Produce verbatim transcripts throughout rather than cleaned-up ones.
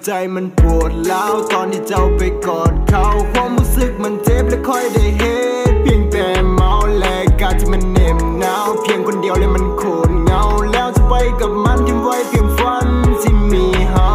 ใจมันปวดร้าวตอนที่เจ้าไปกอดเขาความรู้สึกมันเจ็บและค่อยได้เห็นเพียงแต่เมาและกาที่มันเหน็บหนาวเพียงคนเดียวเลยมันโคตรเงาแล้วจะไปกับมันทิ้งไว้เพียงฝันที่มีเฮา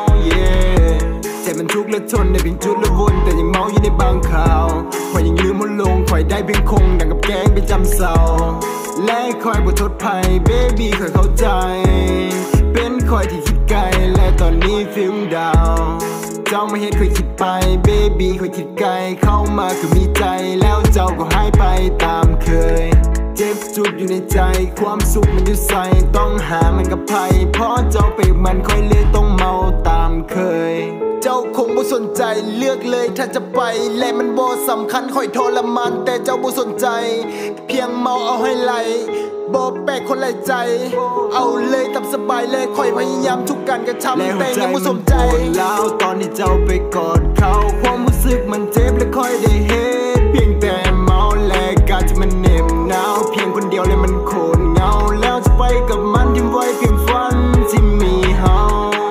yeah ใจมันทุกข์และทนในเพียงจุดละวนแต่ยังเมาอยู่ในบางข่าวคอยยังลืมมันลงคอยได้เพียงคงดังกับแกงไปจำเศร้าและคอยบททดภัยเบบี้คอยเข้าใจเป็นคอยที่คิดไกลและตอนนี้ฟิลดาวเจ้าไม่เห็นเคยคิดไปเบบี้คอยคิดไกลเข้ามาคือมีใจแล้วเจ้าก็หายไปตามเคยเจ็บจุดอยู่ในใจความสุขมันอยู่ใส่ต้องหามันกับภัยเพราะเจ้าไปมันค่อยเลือกต้องเมาตามเคยเจ้าคงบ่สนใจเลือกเลยถ้าจะไปและมันบ่สำคัญค่อยทรมานแต่เจ้าบ่สนใจเพียงเมาเอาให้ไหลบ่แปลกคนไรใจเอาเลยตามสบายเลยค่อยพยายามทุกการกระทำแต่ยังบ่สนใจแล้วตอนที่เจ้าไปกอดเขาความรู้สึกมันเจ็บและค่อยได้เห็นเพียงแต่เมาและกาที่มันเหน็บหนาวเพียงคนเดียวเลยมันโคตรเงาแล้วจะไปกับมันทิ้งไว้เพียงฝันที่มีเฮา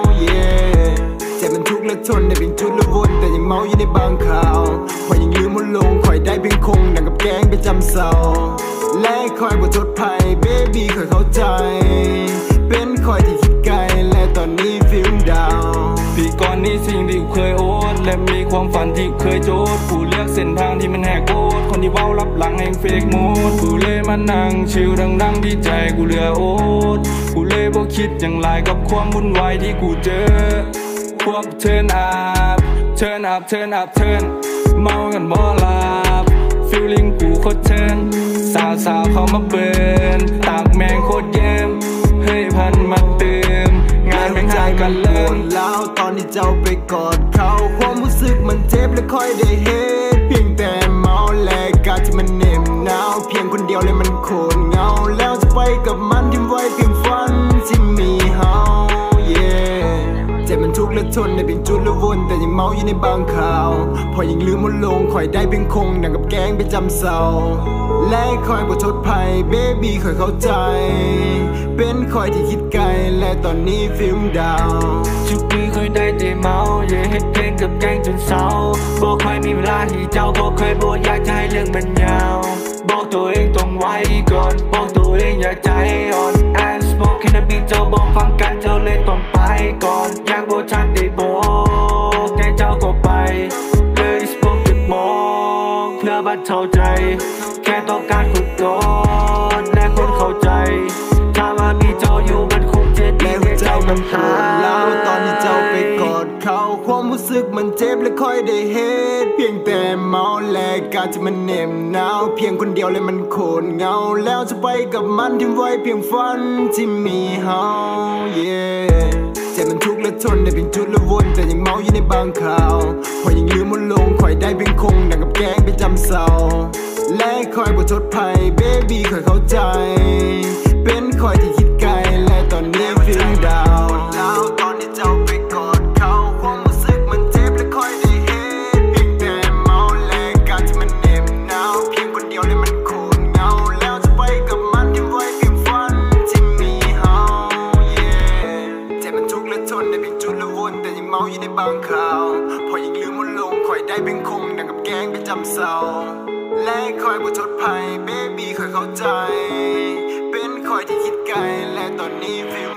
yeah ใจมันทุกข์และทนในเพียงจุดละวนแต่ยังเมาอยู่ในบางข่าวคอยยังลืมมันลงคอยได้เพียงคงดังกับแกงไปจำเศร้าและคอยบททดภัยเบบี้คอยเข้าใจเป็นคอยที่คิดไกลและตอนนี้ฟิลดาวพี่ก่อนนี้สิ่งที่เคยโอดและมีความฝันที่เคยโจทย์ผู้เลือกเส้นทางที่มันแหกโคตรคนที่เว้ารับหลังแห่งเฟกโมดกูเลยมานั่งชิลดังๆที่ใจกูเหลือโอดกูเลยบ่คิดอย่างไรกับความวุ่นวายที่กูเจอพวกเทิร์นอัพเทิร์นอัพเทิร์นอัพเทิร์นเมากันบ่หลับฟีลลิ่งกูโคตรเทิร์นสาวสาวเข้ามาเบิร์นตากแมงโคตรเยิ้มเฮ้ยพันมาเติมงานแม่งใจกันเริ่มแล้วตอนที่เจ้าไปกอดเขาความรู้สึกมันเจ็บและค่อยได้เห็นเพียงแต่เมาและกาที่มันเหน็บหนาวเพียงคนเดียวเลยมันโคตรเงาแล้วจะไปกับมันทิ้งไว้เพียงฝันที่มีเฮา yeah ใจมันทุกข์และทนในเพียงจุดละวนแต่ยังเมาอยู่ในบางข่าวพอยังลืมมันลงคอยได้เพียงคงดังกับแกงไปจำเศร้าและคอยบททดภัยเบบี้คอยเข้าใจเป็นคอยที่คิดไกลและตอนนี้ฟิลดาวจุกมือเคยได้แต่เมาอย่าเฮ็ดเพลงกับแกงจนเศร้าบ่เคยมีเวลาที่เจ้าบ่เคยบ่อยากจะให้เรื่องมันยาวบอกตัวเองต้องไว้ก่อนบอกตัวเองอย่าใจอ่อนแอนสโมกแค่นั้นบีเจ้าบอกฟังกันเจ้าเลยต้องไปก่อนอยากบอกชัดได้บอกแต่เจ้าก็ไปเลยสโมกจะบอกเพื่อบรรเทาใจแค่ต้องการคนก่อนและคนเข้าใจถ้าว่ามีเจ้าอยู่มันคงจะดีให้เจ้ามันหายแล้วตอนที่เจ้าไปกอดเขาความรู้สึกมันเจ็บและค่อยได้เห็นเพียงแต่เมาและกาที่มันเหน็บหนาวเพียงคนเดียวเลยมันโคตรเงาแล้วจะไปกับมันทิ้งไว้เพียงฝันที่มีเฮา yeah ใจมันทุกข์และทนในเพียงจุดละวนแต่ยังเมาอยู่ในบางข่าวพอยังลืมมันลงคอยได้เพียงคงดังกับแกงไปจำเศร้าและคอยบททดภัยเบบี้คอยเข้าใจเป็นคอยที่คิดไกลและตอนนี้ฟิลดาวแล้วตอนที่เจ้าไปกอดเขาความรู้สึกมันเจ็บและค่อยได้เห็นเพียงแต่เมาและกาที่มันเหน็บหนาวเพียงคนเดียวเลยมันโคตรเงาแล้วจะไปกับมันทิ้งไว้เพียงฝันที่มีเฮา yeah ใจมันทุกข์และทนในเพียงจุดละวนแต่ยังเมาอยู่ในบางข่าวพอยังลืมมันลงคอยได้เพียงคงดังกับแกงไปจำเศร้าและคอยบททดภัยเบบี้คอยเข้าใจเป็นคอยที่คิดไกลและตอนนี้ฟิล